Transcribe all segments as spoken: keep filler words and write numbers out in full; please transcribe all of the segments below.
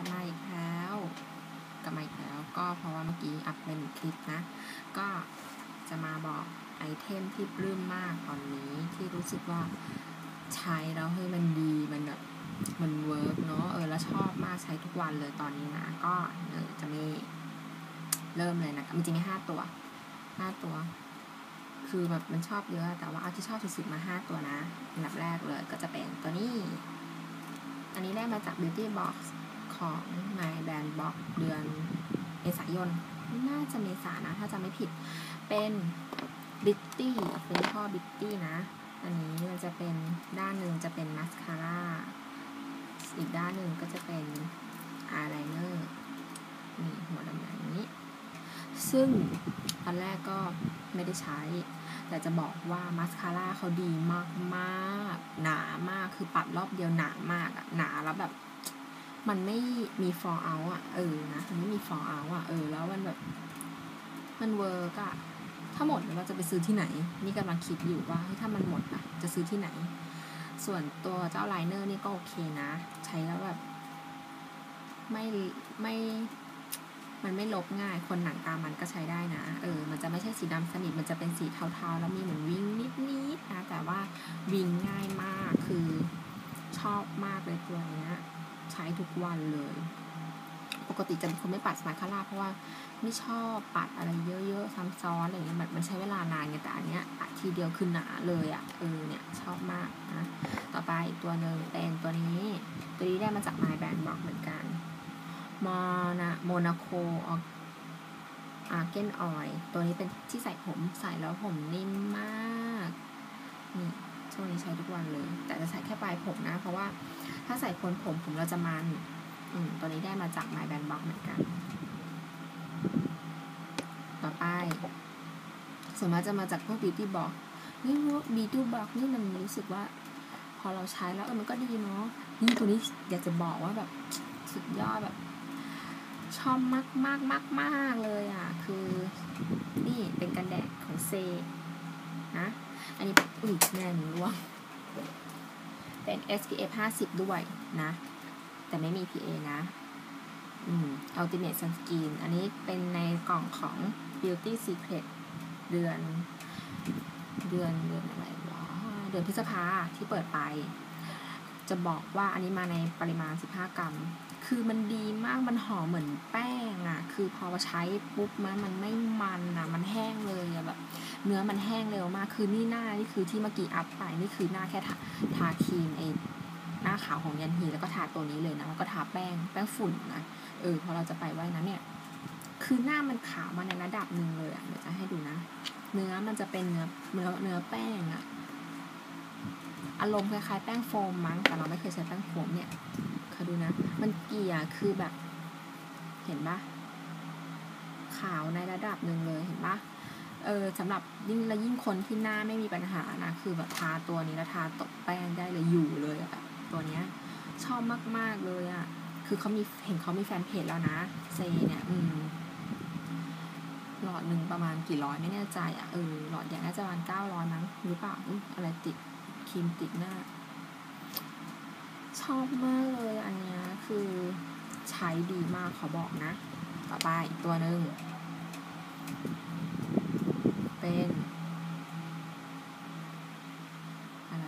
ลับมาอีกแล้วกลับมาอีกแล้วก็เพราะว่าเมื่อกี้อัพเป็นคลิปนะก็จะมาบอกไอเทมที่ปลื้มมากตอนนี้ที่รู้สึกว่าใช้แล้วเฮ้ยมันดีมันแบบมันเวิร์กเนาะเออแล้วชอบมากใช้ทุกวันเลยตอนนี้นะก็เออจะมีเริ่มเลยนะจริงๆมีห้าตัวห้าตัวคือแบบมันชอบเยอะแต่ว่าเอาที่ชอบสุดๆมาห้าตัวนะอันดับแรกเลยก็จะเป็นตัวนี้อันนี้ได้มาจาก Beauty Box ของ My Brand Box เดือนเมษายนน่าจะเมษานะถ้าจำไม่ผิดเป็น Bitty เป็นข้อ Bitty นะอันนี้มันจะเป็นด้านหนึ่งจะเป็นมัสคาร่าอีกด้านหนึ่งก็จะเป็นอายไลเนอร์นี่หัวดำๆนี้ซึ่งตอนแรกก็ไม่ได้ใช้แต่จะบอกว่ามัสคาร่าเขาดีมากๆหนามากคือปัดรอบเดียวหนามากอะหนาแล้วแบบมันไม่มี fall out อะเออนะมันไม่มี fall out อะเออแล้วมันแบบมันเวิร์กอะถ้าหมดเราจะไปซื้อที่ไหนนี่กำลังคิดอยู่ว่าถ้ามันหมดอะจะซื้อที่ไหนส่วนตัวเจ้าไลเนอร์นี่ก็โอเคนะใช้แล้วแบบไม่ไม่มันไม่ลบง่ายคนหนังตามันก็ใช้ได้นะเออมันจะไม่ใช่สีดำสนิทมันจะเป็นสีเทาๆแล้วมีเหมือนวิงนิดๆนะแต่ว่าวิงง่ายมากคือชอบมากเลยตัวเนี้ยใช้ทุกวันเลยปกติจะเป็นคนไม่ปัดสมาคาร่าเพราะว่าไม่ชอบปัดอะไรเยอะๆซ้ำซ้อนอะไรอย่างเงี้ยมันมันใช้เวลานานไงแต่อันเนี้ยปัดทีเดียวคือหนาเลยอ่ะเออเนี่ยชอบมากนะต่อไปอีกตัวหนึ่งเป็นตัวนี้ตัวนี้ได้มาจาก My Brand Box เหมือนกันมอนะโมนาโคอาร์เกนออยล์ตัวนี้เป็นที่ใส่ผมใส่แล้วผมนิ่มมากนี่ช่วงนี้ใช้ทุกวันเลยแต่จะใส่แค่ปลายผมนะเพราะว่าถ้าใส่โคนผมผมเราจะมันอืมตัวนี้ได้มาจาก My Brand Box เหมือนกันต่อไปส่วนมากจะมาจากพวก Beauty Box นี่พวก Beauty Box นี่มันรู้สึกว่าพอเราใช้แล้วเออมันก็ดีเนาะนี่ตัวนี้อยากจะบอกว่าแบบสุดยอดแบบชอบมากมากมากมากเลยอ่ะคือนี่เป็นกันแดดของเซนะอันนี้อุ้ยแน่นร่วงเป็น เอส พี เอฟ ห้าสิบด้วยนะแต่ไม่มี พี เอ นะอืม Ultimate Sunscreen อันนี้เป็นในกล่องของ Beauty Secret เดือนเดือนเดือนอะไรวะเดือนพฤษภาที่เปิดไปจะบอกว่าอันนี้มาในปริมาณสิบห้ากรัมคือมันดีมากมันหอมเหมือนแป้งอ่ะคือพอใช้ปุ๊บมันมันไม่มันอ่ะมันแห้งเลยอ่ะแบบเนื้อมันแห้งเร็วมากคือนี่หน้านี่คือที่เมื่อกี้อัพไปนี่คือหน้าแค่ทาทาครีมไอ้หน้าขาวของยันฮีแล้วก็ทาตัวนี้เลยนะแล้วก็ทาแป้งแป้งฝุ่นนะเออพอเราจะไปไว้นะเนี่ยคือหน้ามันขาวมาในระดับหนึ่งเลยอ่ะเดี๋ยวจะให้ดูนะเนื้อมันจะเป็นเนื้อเนื้อเนื้อแป้งอ่ะอารมณ์คล้ายๆแป้งโฟมมั้งแต่เราไม่เคยใช้แป้งโฟมเนี่ยเขาดูนะมันเกลี่ยคือแบบเห็นปะขาวในระดับหนึ่งเลยเห็นปะเออสำหรับยิ่งและยิ่งคนที่หน้าไม่มีปัญหานะคือแบบทาตัวนี้แล้วทาตกแป้งได้เลยอยู่เลยอะแบบตัวเนี้ยชอบมากๆเลยอะคือเขามีเห็นเขามีแฟนเพจแล้วนะเซเนี่ยอืมหลอดหนึ่งประมาณกี่ร้อยไม่แน่ใจอะเออหลอดใหญ่น่าจะประมาณเก้าร้อยมั้งหรือเปล่าอะไรติดครีมติดหน้าชอบมากเลยอันเนี้ยคือใช้ดีมากเขาบอกนะต่อไปอีกตัวหนึ่งเป็นอะไร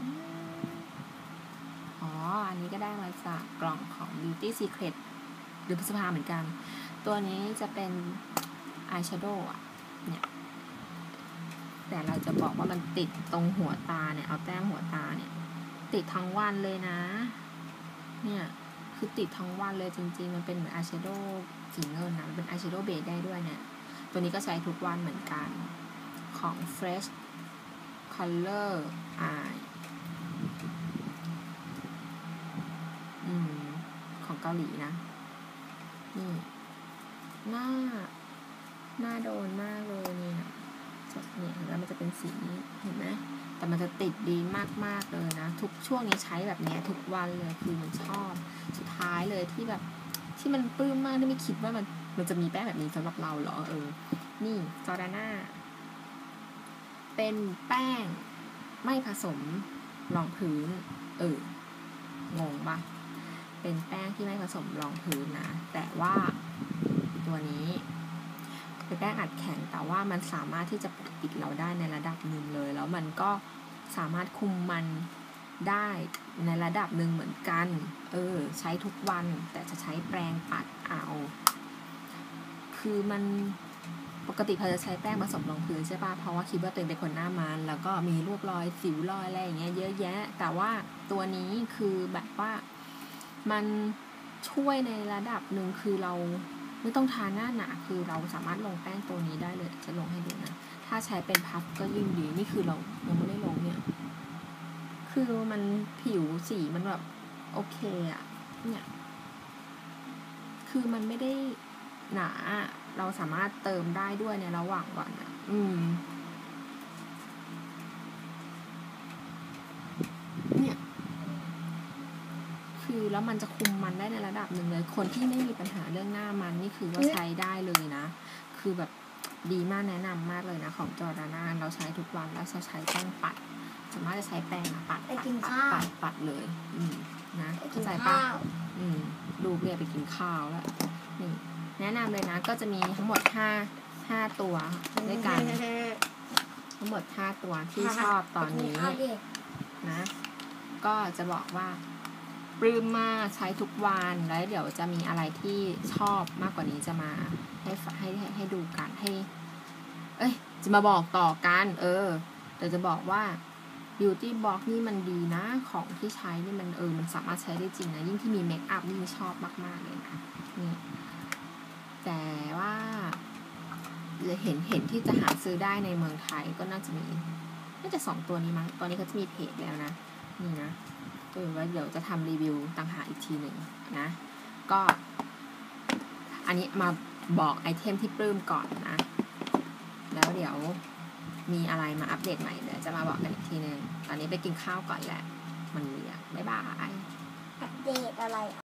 อ๋ออันนี้ก็ได้มาจากกล่องของ Beauty Secret เดือนพฤษภาเหมือนกันตัวนี้จะเป็นอายแชโดว์อ่ะเนี่ยแต่เราจะบอกว่ามันติดตรงหัวตาเนี่ยเอาแต้มหัวตาเนี่ยติดทั้งวันเลยนะเนี่ยคือติดทั้งวันเลยจริงๆมันเป็นเหมือนอายแชโดว์สีเงินนะเป็นอายแชโดว์เบสได้ด้วยเนี่ยตัวนี้ก็ใช้ทุกวันเหมือนกันของ Fresh Color Eye อืมของเกาหลีนะนี่หน้าหน้าโดนมากเลยเนี่ยเนี่ยแล้วมันจะเป็นสีนี้เห็นไหมแต่มันจะติดดีมากๆเลยนะทุกช่วงนี้ใช้แบบนี้ทุกวันเลยคือมันชอบสุดท้ายเลยที่แบบที่มันปลื้มมากที่ไม่คิดว่ามันมันจะมีแป้งแบบนี้สำหรับเราเหรอเออนี่จอร์ดาน่าเป็นแป้งไม่ผสมรองพื้นเอองงปะเป็นแป้งที่ไม่ผสมรองพื้นนะแต่ว่าตัวนี้เป็นแป้งอัดแข็งแต่ว่ามันสามารถที่จะปกปิดเราได้ในระดับหนึ่งเลยแล้วมันก็สามารถคุมมันได้ในระดับหนึ่งเหมือนกันเออใช้ทุกวันแต่จะใช้แปรงปัดเอาคือมันปกติพอจะใช้แป้งผสมรองพื้นใช่ป่ะเพราะว่าคิดว่าตัวเองเป็นคนหน้ามันแล้วก็มีรูปรอยสิวรอยอะไรอย่างเงี้ยเยอะแยะแต่ว่าตัวนี้คือแบบว่ามันช่วยในระดับหนึ่งคือเราไม่ต้องทาหน้าหนาคือเราสามารถลงแป้งตัวนี้ได้เลยจะลงให้ดูนะถ้าใช้เป็นพัฟก็ยิ่งดีนี่คือเรายังไม่ได้ลงเนี่ยคือมันผิวสีมันแบบโอเคอะเนี่ยคือมันไม่ได้หนาเราสามารถเติมได้ด้วยในระหว่างวันอ่ะอืมเนี่ยคือแล้วมันจะคุมมันได้ในระดับหนึ่งเลยคนที่ไม่มีปัญหาเรื่องหน้ามันนี่คือว่าใช้ได้เลยนะคือแบบดีมากแนะนำมากเลยนะของจอร์ดาน่าเราใช้ทุกวันแล้วเราใช้แป้งปัดสามารถจะใช้แป้งปัดปัดปัดปัดเลยอืมนะเข้าใจปะอืมลูกเรียกไปกินข้าวแล้วนี่แนะนำเลยนะก็จะมีทั้งหมดห้าห้าตัวด้วยกันทั้งหมดห้าตัวที่ชอบตอนนี้นะก็จะบอกว่าปลื้มมากใช้ทุกวันแล้วเดี๋ยวจะมีอะไรที่ชอบมากกว่านี้จะมาให้ให้ให้ให้ดูกันให้เอ้ยจะมาบอกต่อกันเออเดี๋ยวจะบอกว่า Beauty Box นี่มันดีนะของที่ใช้นี่มันเออมันสามารถใช้ได้จริงนะยิ่งที่มีเมคอัพนี่ชอบมากๆเลยนะนี่แต่ว่าเห็นเห็นที่จะหาซื้อได้ในเมืองไทยก็น่าจะมีน่าจะสองตัวนี้มั้งตอนนี้เขาจะมีเพจแล้วนะนี่นะเออว่าเดี๋ยวจะทำรีวิวต่างหากอีกทีหนึ่งนะก็อันนี้มาบอกไอเทมที่ปลื้มก่อนนะแล้วเดี๋ยวมีอะไรมาอัปเดตใหม่เดี๋ยวจะมาบอกกันอีกทีหนึ่งตอนนี้ไปกินข้าวก่อนแหละมันเรียกบ๊ายบายอัปเดตอะไร